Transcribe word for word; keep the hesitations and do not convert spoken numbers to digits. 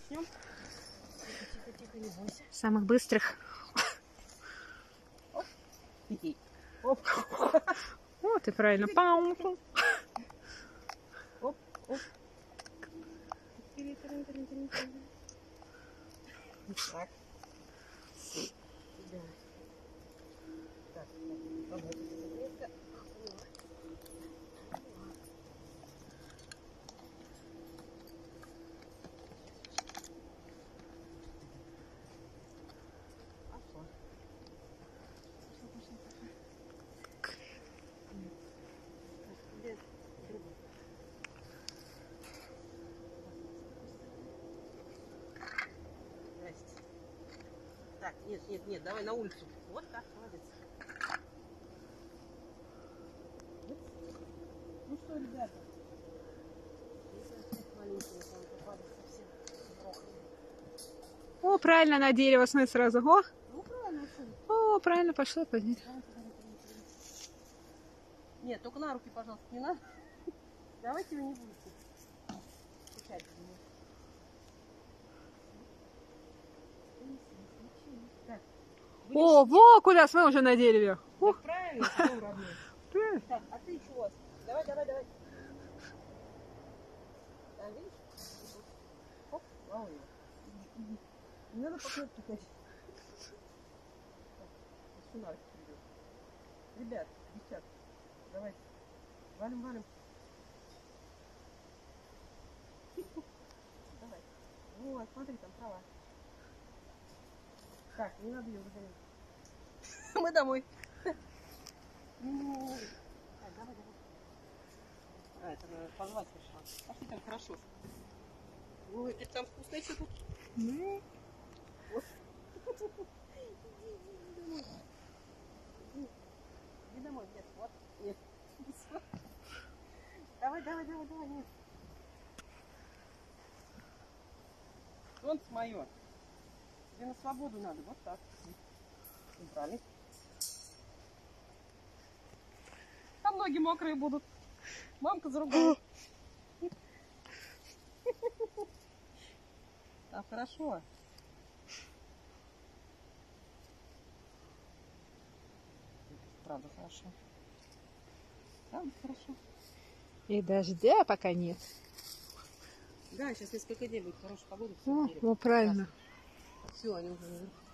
начнем. Тихо, тихо, тихо, не бойся. Самых быстрых. Оп. Оп. Вот и правильно. Пау. Оп, оп. Так. Да. Так, так. Так, нет, нет, нет, давай на улицу. Вот так, молодец. Ну что, ребята, маленькие, там попадают совсем грохли. О, правильно, на дерево смотри сразу. О, Ну правильно, о, правильно пошло по дереву. Нет, только на руки, пожалуйста, не надо. Давайте вы не будете скучать за меня. Так. О, во, куда мы уже на дереве. Да, правильно, что, родной? Да. Так, а ты чего? Давай, давай, давай. А, видишь? Оп, лову его. Не надо по кнопке ходить. Так, придет. Ребят, девчат, давайте. Валим, валим. Давай. Вот, смотри, там трава. Так, не надо ее выгонять. Мы домой. Так, давай, давай. А, это надо позвать решила. Пошли, там хорошо. Ой, это там вкусно еще тут. Ну. Вот. Иди, иди домой. Иди домой, нет, вот. Нет. Давай, давай, давай, давай, нет. Солнце мое. Тебе на свободу надо, вот так. Убрали. Там ноги мокрые будут. Мамка заругала. Там хорошо. Правда хорошо. Правда хорошо. И дождя пока нет. Да, сейчас несколько дней будет хорошая погода. О, ну правильно. Все, они уже наверху.